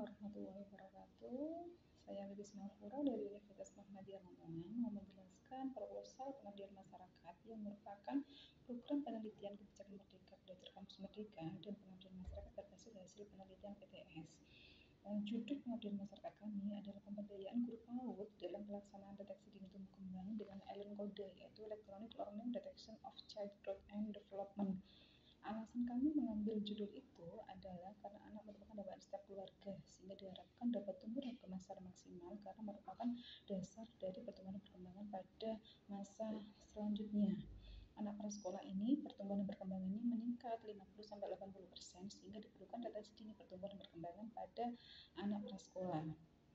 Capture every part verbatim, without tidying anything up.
warahmatullahi wabarakatuh. Saya Lilis Mahfura dari Universitas Muhammadiyah Lamongan mau menjelaskan proposal pengabdian masyarakat yang merupakan program penelitian kebijakan Merdeka Belajar Kampus Merdeka dan pengabdian masyarakat berbasis hasil penelitian P T S. Judul pengabdian masyarakat kami adalah pemberdayaan guru PAUD dalam pelaksanaan deteksi dini tumbuh kembang dengan ELEN-Kode, yaitu Electronic Learning Detection of Child Growth and Development. Alasan kami mengambil judul itu adalah karena anak merupakan dambaan setiap keluarga, sehingga diharapkan dapat tumbuh dan berkembang secara maksimal karena merupakan dasar dari pertumbuhan dan perkembangan pada masa selanjutnya. Anak prasekolah ini pertumbuhan dan perkembangannya meningkat lima puluh sampai delapan puluh persen, sehingga diperlukan deteksi dini pertumbuhan dan perkembangan pada anak prasekolah.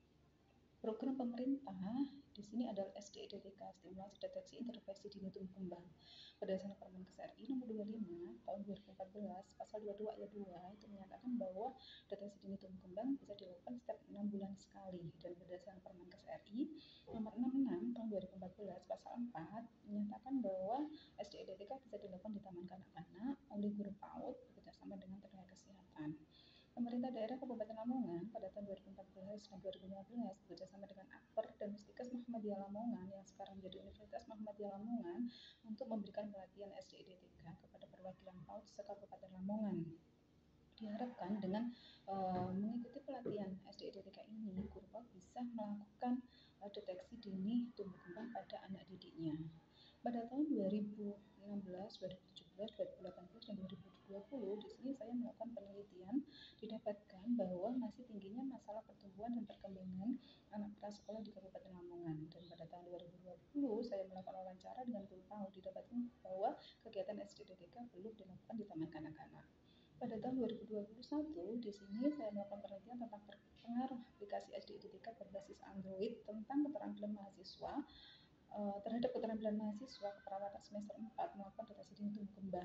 Program pemerintah di sini adalah S D E D T K, Stimulasi Deteksi Intervensi Dini Tumbuh Kembang. Berdasarkan Permenkes R I nomor dua puluh lima tahun dua ribu empat belas, pasal dua puluh dua ayat dua itu menyatakan bahwa deteksi dini tumbuh kembang bisa dilakukan setiap enam bulan sekali. Dan berdasarkan Permenkes R I nomor enam puluh enam tahun dua ribu empat belas, pasal empat menyatakan bahwa S D E D T K bisa dilakukan di taman kanak-kanak oleh guru PAUD bekerjasama dengan tenaga kesehatan. Pemerintah daerah Kabupaten Lamongan pada tahun dua ribu empat belas dan dua ribu lima belas bekerjasama dengan Akper dan Mustikes Muhammadiyah Lamongan yang sekarang menjadi Universitas Muhammadiyah Lamongan untuk memberikan pelatihan S D E D T K kepada perwakilan PAUD se-Kabupaten Lamongan. Diharapkan dengan uh, mengikuti pelatihan S D E D T K ini, guru PAUD bisa melakukan uh, deteksi dini tumbuh kembang pada anak didiknya. Pada tahun dua ribu enam belas, dua ribu tujuh belas, dua ribu delapan belas, dan dua ribu dua puluh, di sini saya melakukan penelitian, didapatkan bahwa masih tingginya masalah pertumbuhan dan perkembangan anak prasekolah di Kabupaten Lamongan. Dan pada tahun dua ribu dua puluh, saya melakukan wawancara dengan guru PAUD, didapatkan bahwa kegiatan S D E D T K belum dilakukan di taman kanak-kanak. Pada tahun dua ribu dua puluh satu, di sini saya melakukan penelitian tentang pengaruh aplikasi S D E D T K berbasis Android tentang keterampilan mahasiswa Uh, terhadap keterampilan mahasiswa keperawatan semester empat melakukan deteksi dini tumbuh kembang.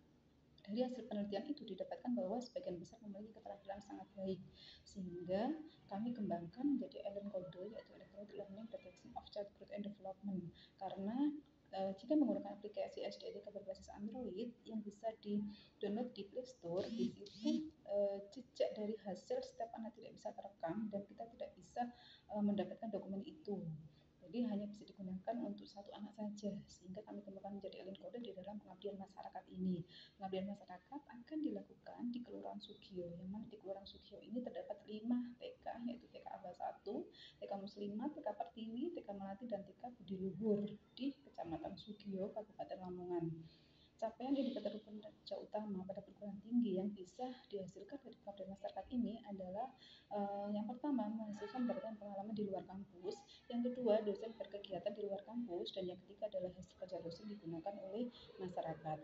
Dari hasil penelitian itu didapatkan bahwa sebagian besar memiliki keterampilan sangat baik, sehingga kami kembangkan menjadi ELEN-Kode, yaitu Electronic Learning Detection of Child Growth and Development. Karena uh, jika menggunakan aplikasi S D E T K berbasis Android yang bisa di-download di Play Store, di situ uh, jejak dari hasil setiap anak tidak bisa terekam dan kita tidak bisa uh, mendapatkan dokumen itu. Jadi hanya bisa digunakan untuk satu anak saja, sehingga kami temukan menjadi ELEN-Kode di dalam pengabdian masyarakat ini. Pengabdian masyarakat akan dilakukan di Kelurahan Sugio, yang mana di Kelurahan Sugio ini terdapat lima T K, yaitu T K Aba satu, T K Muslimat, T K Pertiwi, T K Melati, dan T K Budi Luhur di Kecamatan Sugio, Kabupaten Lamongan. Capaian indikator kinerja utama pada perguruan tinggi yang bisa dihasilkan dari pengabdian masyarakat ini adalah uh, yang pertama, mahasiswa mendapatkan pengalaman di luar kampus, yang kedua, dosen berkegiatan di luar kampus, dan yang ketiga adalah hasil kerja dosen digunakan oleh masyarakat.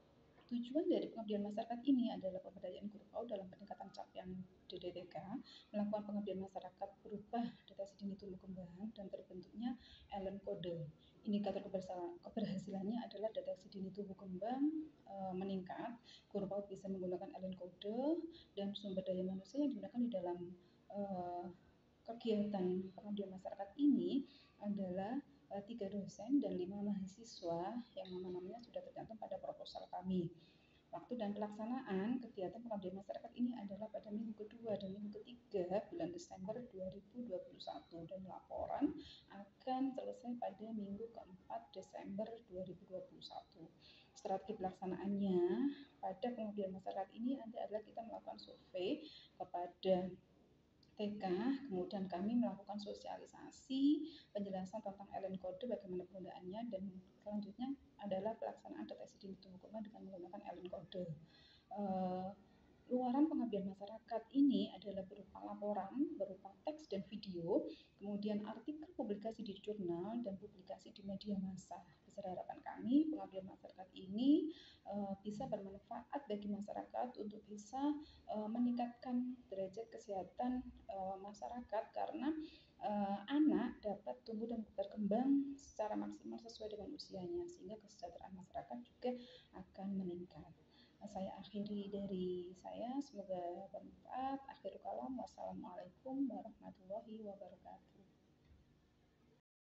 Tujuan dari pengabdian masyarakat ini adalah pemberdayaan guru PAUD dalam peningkatan capaian D D T K, melakukan pengabdian masyarakat berupa deteksi dini tumbuh kembang, dan terbentuknya ELEN-Kode. Indikator keberhasilannya adalah deteksi dini tumbuh kembang e, meningkat, guru PAUD bisa menggunakan ELEN-Kode, dan sumber daya manusia yang digunakan di dalam e, kegiatan pengabdian masyarakat ini adalah tiga dosen dan lima mahasiswa yang nama-namanya sudah tercantum pada proposal kami. Waktu dan pelaksanaan kegiatan pengabdian masyarakat ini adalah pada minggu kedua dan minggu ketiga bulan Desember dua ribu dua puluh satu, dan laporan akan selesai pada minggu keempat Desember dua ribu dua puluh satu. Strategi pelaksanaannya pada pengabdian masyarakat ini adalah kita melakukan survei kepada T K, kemudian kami melakukan sosialisasi, penjelasan tentang ELEN-Kode, bagaimana penggunaannya, dan selanjutnya adalah pelaksanaan deteksi dini tumbuh kembang dengan menggunakan ELEN-Kode. Uh, luaran pengabdian masyarakat ini adalah berupa laporan, berupa teks dan video, kemudian artikel publikasi di jurnal, dan publikasi di media massa. Besar harapan kami, pengabdian masyarakat ini uh, bisa bermanfaat bagi masyarakat untuk bisa uh, meningkatkan derajat kesehatan uh, masyarakat, karena uh, anak dapat tumbuh dan berkembang secara maksimal sesuai dengan usianya, sehingga kesejahteraan masyarakat juga akan meningkat. Nah, saya akhiri dari saya, semoga bermanfaat. Akhirul kalam, wassalamualaikum warahmatullahi wabarakatuh.